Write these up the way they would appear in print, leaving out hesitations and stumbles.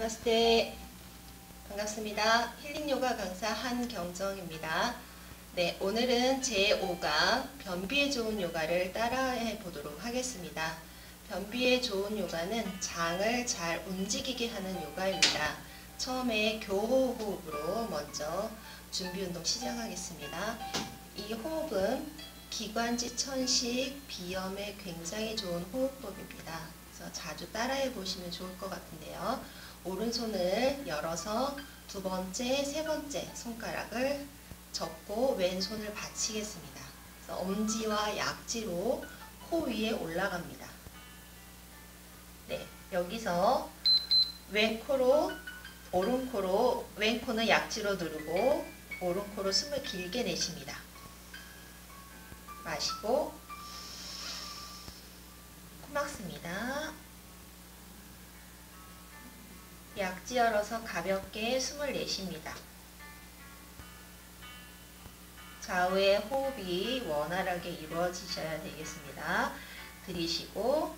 나마스테. 반갑습니다. 힐링요가 강사 한경정입니다. 네, 오늘은 제5강 변비에 좋은 요가를 따라해 보도록 하겠습니다. 변비에 좋은 요가는 장을 잘 움직이게 하는 요가입니다. 처음에 교호 호흡으로 먼저 준비 운동 시작하겠습니다. 이 호흡은 기관지 천식 비염에 굉장히 좋은 호흡법입니다. 그래서 자주 따라해 보시면 좋을 것 같은데요. 오른손을 열어서 두 번째, 세 번째 손가락을 접고 왼손을 받치겠습니다. 그래서 엄지와 약지로 코 위에 올라갑니다. 네, 여기서 왼코로, 오른코로, 왼코는 약지로 누르고 오른코로 숨을 길게 내쉽니다. 마시고 코 막습니다. 약지 열어서 가볍게 숨을 내쉽니다. 좌우의 호흡이 원활하게 이루어지셔야 되겠습니다. 들이쉬고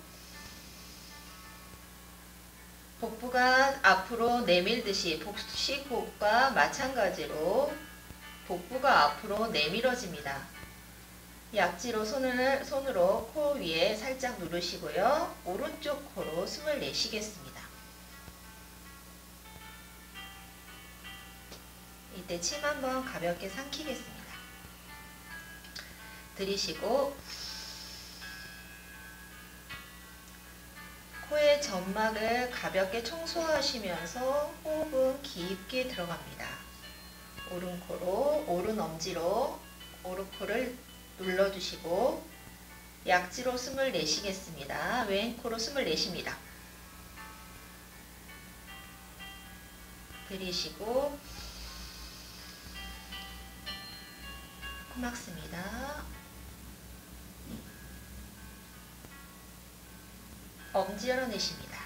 복부가 앞으로 내밀듯이 복식 호흡과 마찬가지로 복부가 앞으로 내밀어집니다. 약지로 손으로 코 위에 살짝 누르시고요. 오른쪽 코로 숨을 내쉬겠습니다. 이때 침 한번 가볍게 삼키겠습니다. 들이쉬고 코의 점막을 가볍게 청소하시면서 호흡은 깊게 들어갑니다. 오른코로, 오른 엄지로 오른코를 눌러주시고 약지로 숨을 내쉬겠습니다. 왼코로 숨을 내쉽니다. 들이쉬고 코 막습니다. 엄지 열어내십니다.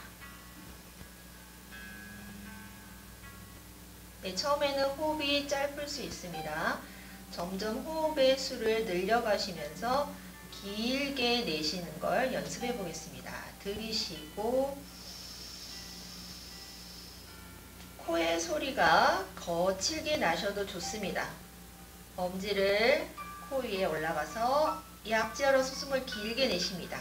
네, 처음에는 호흡이 짧을 수 있습니다. 점점 호흡의 수를 늘려가시면서 길게 내쉬는 걸 연습해 보겠습니다. 들이쉬고 코의 소리가 거칠게 나셔도 좋습니다. 엄지를 코 위에 올라가서 약지 열어서 숨을 길게 내쉽니다.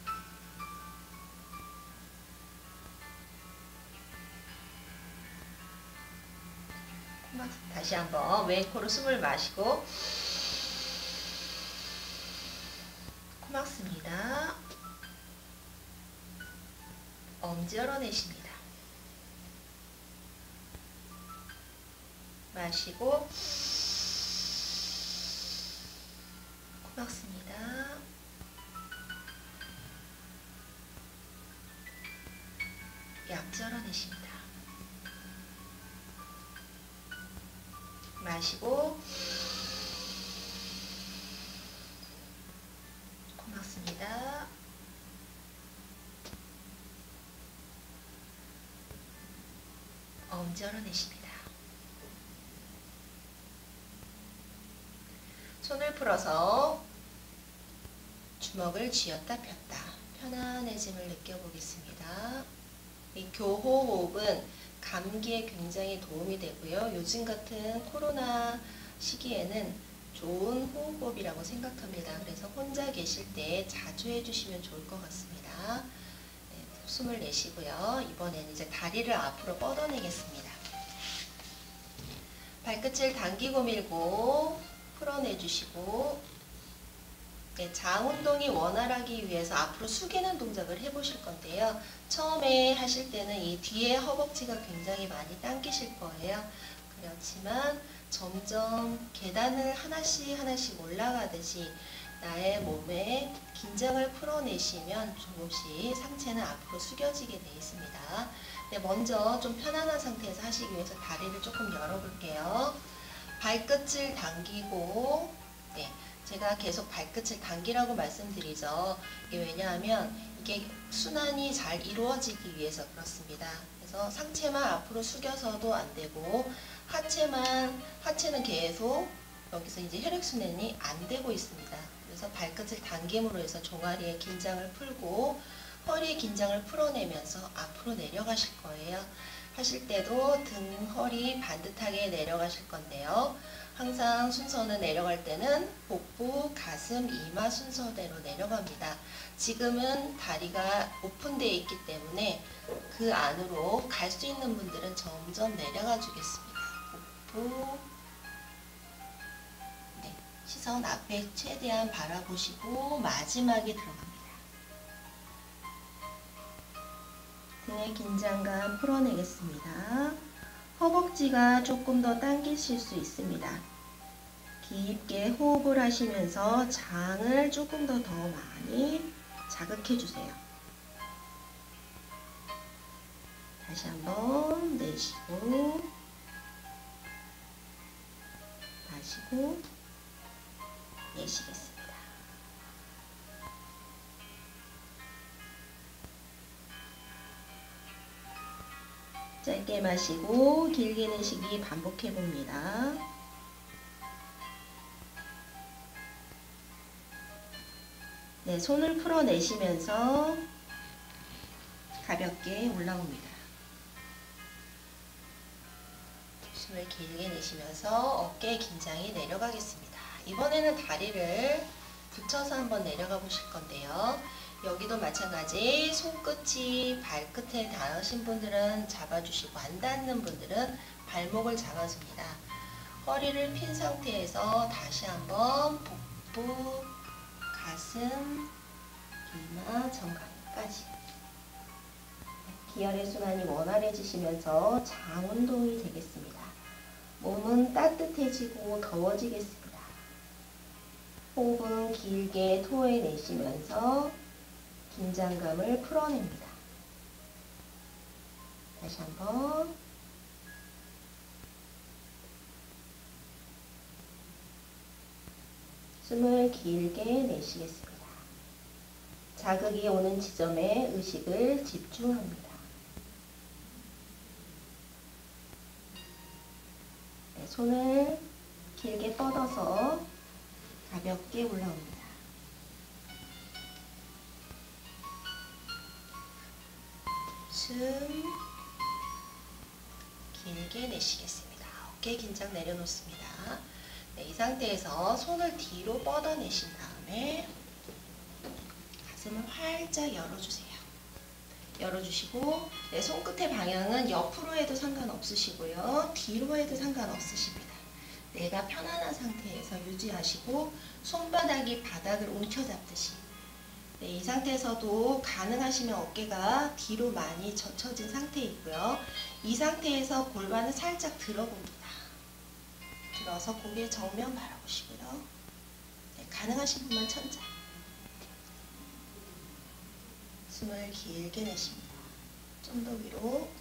다시 한번 왼코로 숨을 마시고 코 막습니다. 엄지 열어내십니다. 마시고 코 막습니다. 약지 열어내십니다. 마시고 코 막습니다. 엄지 열어내십니다. 손을 풀어서 주먹을 쥐었다 폈다 편안해짐을 느껴보겠습니다. 이 교호 호흡은 감기에 굉장히 도움이 되고요. 요즘 같은 코로나 시기에는 좋은 호흡법이라고 생각합니다. 그래서 혼자 계실 때 자주 해주시면 좋을 것 같습니다. 네, 숨을 내쉬고요. 이번에는 이제 다리를 앞으로 뻗어내겠습니다. 발끝을 당기고 밀고 풀어내주시고 네, 장 운동이 원활하기 위해서 앞으로 숙이는 동작을 해보실 건데요. 처음에 하실 때는 이 뒤에 허벅지가 굉장히 많이 당기실 거예요. 그렇지만 점점 계단을 하나씩 올라가듯이 나의 몸에 긴장을 풀어내시면 조금씩 상체는 앞으로 숙여지게 되어 있습니다. 네, 먼저 좀 편안한 상태에서 하시기 위해서 다리를 조금 열어볼게요. 발끝을 당기고 네, 제가 계속 발끝을 당기라고 말씀드리죠. 이게 왜냐하면 이게 순환이 잘 이루어지기 위해서 그렇습니다. 그래서 상체만 앞으로 숙여서도 안 되고 하체는 계속 여기서 이제 혈액순환이 안 되고 있습니다. 그래서 발끝을 당김으로 해서 종아리의 긴장을 풀고 허리의 긴장을 풀어내면서 앞으로 내려가실 거예요. 하실 때도 등, 허리 반듯하게 내려가실 건데요. 항상 순서는 내려갈 때는 복부, 가슴, 이마 순서대로 내려갑니다. 지금은 다리가 오픈되어 있기 때문에 그 안으로 갈 수 있는 분들은 점점 내려가 주겠습니다. 복부, 네, 시선 앞에 최대한 바라보시고 마지막에 들어갑니다. 등의 긴장감 풀어내겠습니다. 허벅지가 조금 더 당기실 수 있습니다. 깊게 호흡을 하시면서 장을 조금 더 많이 자극해 주세요. 다시 한번 내쉬고 마시고 내쉬겠습니다. 짧게 마시고 길게 내쉬기 반복해 봅니다. 네, 손을 풀어내시면서 가볍게 올라옵니다. 숨을 길게 내쉬면서 어깨 긴장이 내려가겠습니다. 이번에는 다리를 붙여서 한번 내려가 보실 건데요. 여기도 마찬가지 손끝이 발끝에 닿으신 분들은 잡아주시고 안 닿는 분들은 발목을 잡아줍니다. 허리를 핀 상태에서 다시 한번 복부, 가슴, 이마, 정강이까지 기혈의 순환이 원활해지시면서 장 운동이 되겠습니다. 몸은 따뜻해지고 더워지겠습니다. 호흡은 길게 토해내시면서 긴장감을 풀어냅니다. 다시 한번 숨을 길게 내쉬겠습니다. 자극이 오는 지점에 의식을 집중합니다. 네, 손을 길게 뻗어서 가볍게 올라옵니다. 숨 길게 내쉬겠습니다. 어깨 긴장 내려놓습니다. 네, 이 상태에서 손을 뒤로 뻗어내신 다음에 가슴을 활짝 열어주세요. 열어주시고 네, 손끝의 방향은 옆으로 해도 상관없으시고요. 뒤로 해도 상관없으십니다. 내가 편안한 상태에서 유지하시고 손바닥이 바닥을 움켜잡듯이 네, 이 상태에서도 가능하시면 어깨가 뒤로 많이 젖혀진 상태이고요. 이 상태에서 골반을 살짝 들어봅니다. 들어서 고개 정면 바라보시고요. 네, 가능하신 분만 천장. 숨을 길게 내쉽니다. 좀 더 위로.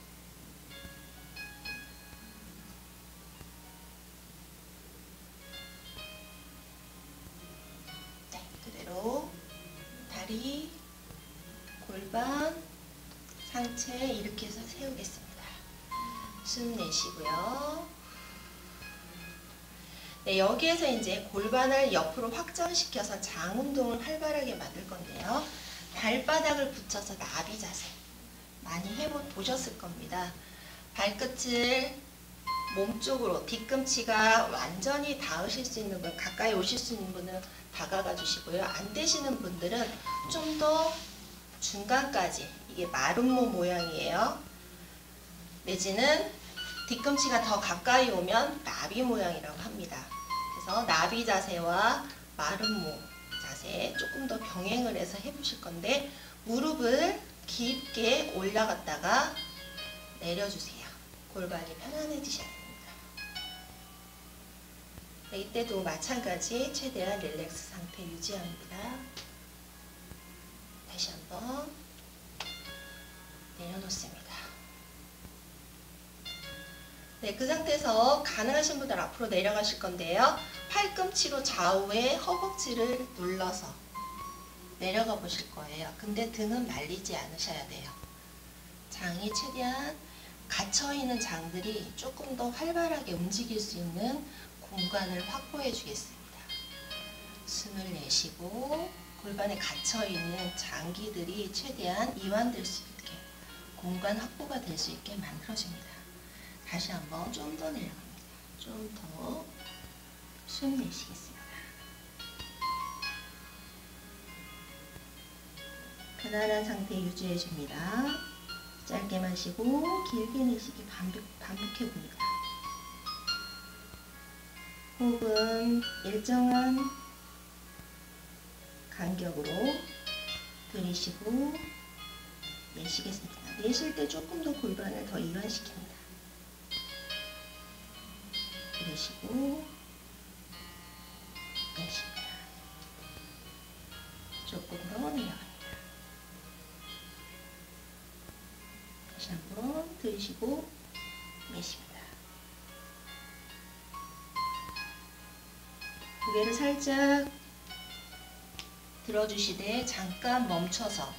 네, 그대로 다리, 골반, 상체 이렇게 해서 세우겠습니다. 숨 내쉬고요. 네, 여기에서 이제 골반을 옆으로 확장시켜서 장 운동을 활발하게 만들 건데요. 발바닥을 붙여서 나비 자세 많이 해보셨을 겁니다. 발끝을 몸쪽으로 뒤꿈치가 완전히 닿으실 수 있는 분, 가까이 오실 수 있는 분은 다가가 주시고요. 안 되시는 분들은 좀 더 중간까지, 이게 마름모 모양이에요. 내지는 뒤꿈치가 더 가까이 오면 나비 모양이라고 합니다. 그래서 나비 자세와 마름모 자세 조금 더 병행을 해서 해보실 건데 무릎을 깊게 올라갔다가 내려주세요. 골반이 편안해지셔야 됩니다. 네, 이때도 마찬가지 최대한 릴렉스 상태 유지합니다. 다시 한번 내려놓습니다. 네, 그 상태에서 가능하신 분들 앞으로 내려가실 건데요. 팔꿈치로 좌우에 허벅지를 눌러서 내려가 보실 거예요. 근데 등은 말리지 않으셔야 돼요. 장이 최대한 갇혀있는 장들이 조금 더 활발하게 움직일 수 있는 공간을 확보해 주겠습니다. 숨을 내쉬고 골반에 갇혀있는 장기들이 최대한 이완될 수 있게 공간 확보가 될 수 있게 만들어줍니다. 다시 한번 좀 더 내려갑니다. 좀 더 숨 내쉬겠습니다. 편안한 상태 유지해줍니다. 짧게 마시고 길게 내쉬기 반복해봅니다. 호흡은 일정한 간격으로 들이쉬고 내쉬겠습니다. 내쉴 때 조금 더 골반을 더 이완시킵니다. 들이쉬고 내쉽니다. 조금 더 내려갑니다. 다시 한번 들이쉬고 내쉽니다. 고개를 살짝 들어주시되 잠깐 멈춰서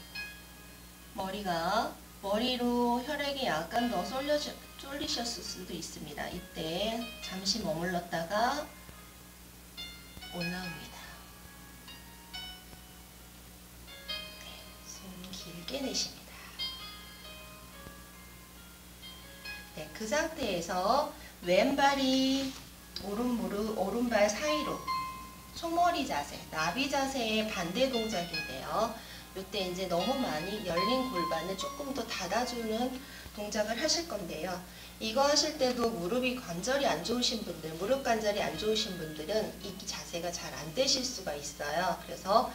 머리로 혈액이 약간 더 쏠리셨을 수도 있습니다. 이때 잠시 머물렀다가 올라옵니다. 숨 길게 내쉽니다. 네, 그 상태에서 왼발이 오른발 사이로 소머리 자세, 나비 자세의 반대 동작인데요. 이때 이제 너무 많이 열린 골반을 조금 더 닫아주는 동작을 하실 건데요. 이거 하실 때도 무릎 관절이 안 좋으신 분들은 이 자세가 잘 안 되실 수가 있어요. 그래서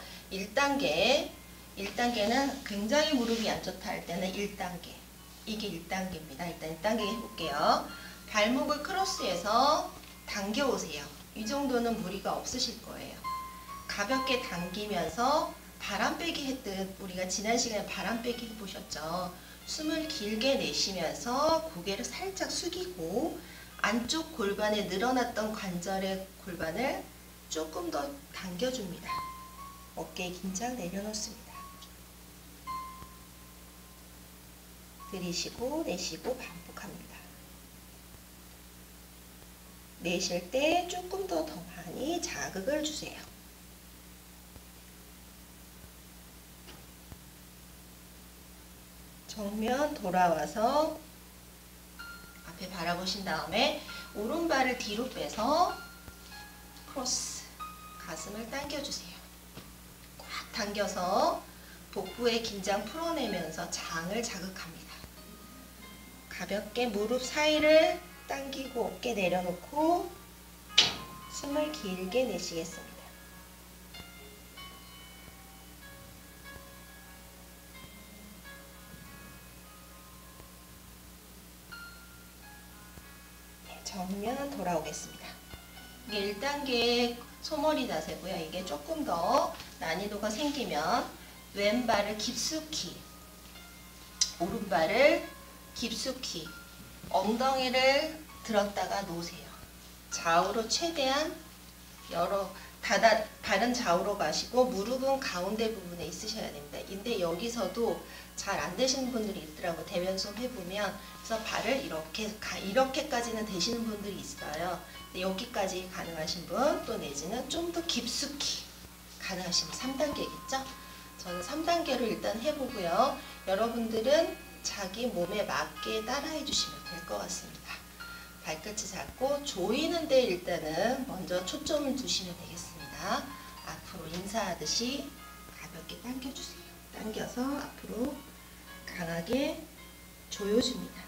1단계는 굉장히 무릎이 안 좋다 할 때는 1단계. 이게 1단계입니다. 일단 1단계 해볼게요. 발목을 크로스해서 당겨오세요. 이 정도는 무리가 없으실 거예요. 가볍게 당기면서 바람 빼기 했듯 우리가 지난 시간에 바람 빼기 해보셨죠? 숨을 길게 내쉬면서 고개를 살짝 숙이고 안쪽 골반에 늘어났던 관절의 골반을 조금 더 당겨줍니다. 어깨 긴장 내려놓습니다. 들이쉬고 내쉬고 반복합니다. 내쉴 때 조금 더 많이 자극을 주세요. 정면 돌아와서 앞에 바라보신 다음에 오른발을 뒤로 빼서 크로스, 가슴을 당겨주세요. 꽉 당겨서 복부의 긴장 풀어내면서 장을 자극합니다. 가볍게 무릎 사이를 당기고 어깨 내려놓고 숨을 길게 내쉬겠습니다. 정면 돌아오겠습니다. 이게 1단계 소머리 자세고요. 이게 조금 더 난이도가 생기면 왼발을 깊숙이, 오른발을 깊숙이 엉덩이를 들었다가 놓으세요. 좌우로 최대한 발은 좌우로 가시고 무릎은 가운데 부분에 있으셔야 됩니다. 근데 여기서도 잘 안 되시는 분들이 있더라고요. 대면속 해보면. 그래서 발을 이렇게까지는 되시는 분들이 있어요. 여기까지 가능하신 분, 또 내지는 좀 더 깊숙이 가능하신 분, 3단계겠죠? 저는 3단계로 일단 해보고요. 여러분들은 자기 몸에 맞게 따라해 주시면 될 것 같습니다. 발끝을 잡고 조이는데 일단은 먼저 초점을 두시면 되겠습니다. 앞으로 인사하듯이 가볍게 당겨주세요. 당겨서 앞으로 강하게 조여줍니다.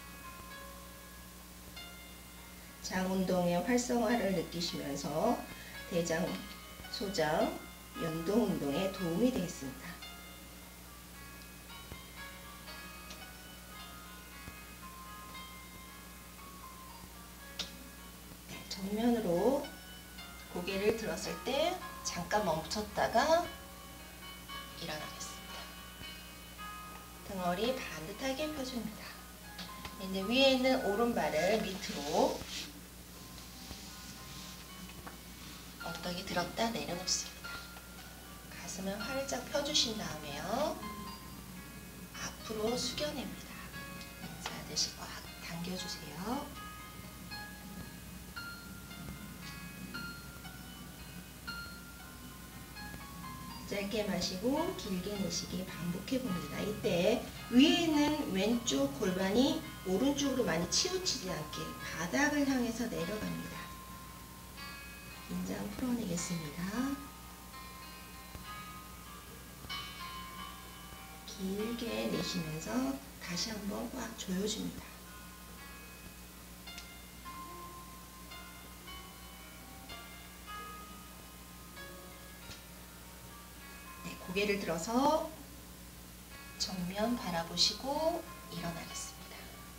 장 운동의 활성화를 느끼시면서 대장, 소장, 연동 운동에 도움이 되겠습니다. 정면으로 고개를 들었을 때 잠깐 멈췄다가 일어나겠습니다. 등허리 반듯하게 펴줍니다. 이제 위에 있는 오른발을 밑으로 엉덩이 들었다 내려놓습니다. 가슴을 활짝 펴주신 다음에요. 앞으로 숙여냅니다. 인사하듯이 꽉 당겨주세요. 짧게 마시고 길게 내쉬기 반복해 봅니다. 이때 위에 있는 왼쪽 골반이 오른쪽으로 많이 치우치지 않게 바닥을 향해서 내려갑니다. 긴장 풀어내겠습니다. 길게 내쉬면서 다시 한번 꽉 조여줍니다. 네, 고개를 들어서 정면 바라보시고 일어나겠습니다.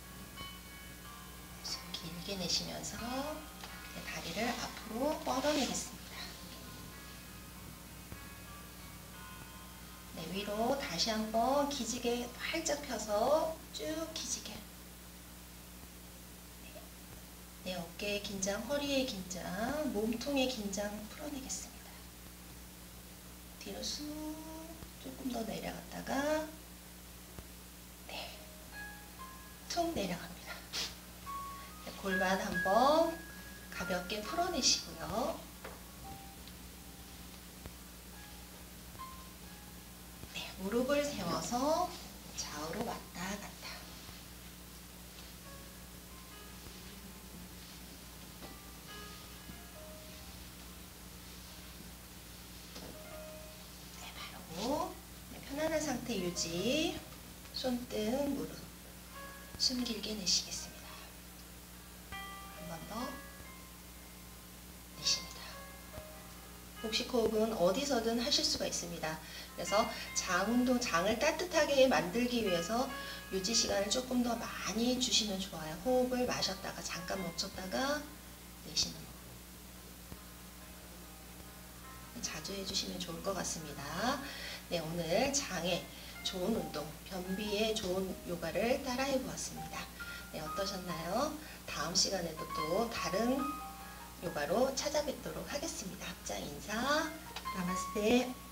숨 길게 내쉬면서 다리를 앞으로 뻗어내겠습니다. 네, 위로 다시 한번 기지개 활짝 펴서 쭉 기지개. 네, 어깨의 긴장, 허리의 긴장, 몸통의 긴장 풀어내겠습니다. 뒤로 쑥 조금 더 내려갔다가 네, 툭 내려갑니다. 네, 골반 한번 가볍게 풀어내시고요. 네, 무릎을 세워서 좌우로 왔다 갔다. 네, 바로 네, 편안한 상태 유지. 손등, 무릎. 숨 길게 내쉬겠습니다. 한 번 더. 내쉽니다. 복식 호흡은 어디서든 하실 수가 있습니다. 그래서 장 운동, 장을 따뜻하게 만들기 위해서 유지 시간을 조금 더 많이 주시면 좋아요. 호흡을 마셨다가 잠깐 멈췄다가 내쉬는 호흡. 자주 해주시면 좋을 것 같습니다. 네, 오늘 장에 좋은 운동, 변비에 좋은 요가를 따라해 보았습니다. 네, 어떠셨나요? 다음 시간에도 또 다른 요가로 찾아뵙도록 하겠습니다. 합장 인사, 나마스테.